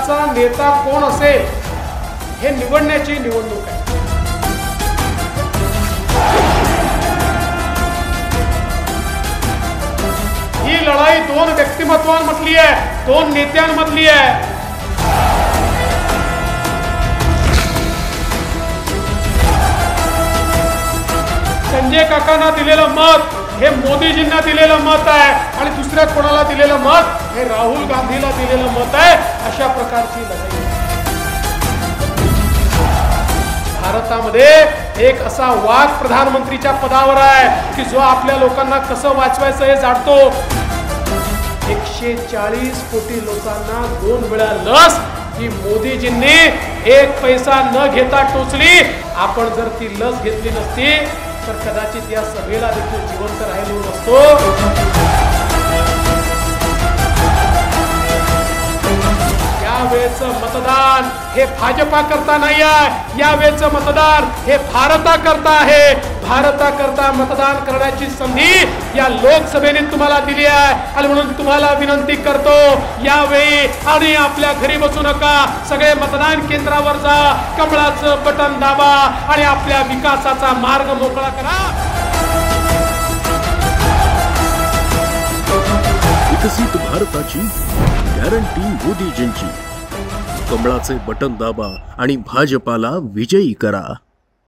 देशाचा नेता कोण असेल हे निवडण्याची निवडणूक आहे। ही लढाई दोन व्यक्तिमत्वांमधली आहे, दोन नेत्यांमधली आहे। संजय काकांना दिलेलं मत हे मोदीजींना दिलेलं मत आहे आणि दुसऱ्या कोणाला दिलेलं मत हे राहुल गांधीला दिलेलं मत आहे। अशा प्रकारची लढाई भारतामध्ये एक असा वाघ प्रधानमंत्रीच्या पदावर आहे की जो आपल्या लोकांना कसं वाचवायचं हे जाणतो। 140 कोटी लोकांना 2 वेळा लस ही मोदीजींनी 1 पैसा न घेता टोचली। आपण जर ती लस घेतली नसती तर कदाचित या सभेला देखील जिवंत राहिलो नसतो। यावेळेचं मतदान हे भाजपा करता नाही आहे, यावेळेचं मतदान हे भारता करता आहे। भारता करता मतदान करण्याची संधी या लोकसभेने तुम्हाला दिली आहे आणि म्हणून तुम्हाला विनंती करतो, यावेळी आणि आपल्या घरी बसू नका, सगळे मतदान केंद्रावर जा, कमळाचं बटन दाबा आणि आपल्या विकासाचा मार्ग मोकळा करा। विकसित भारताची गॅरंटी मोदीजींची। कमळाचे बटन दाबा आणि भाजपाला विजयी करा।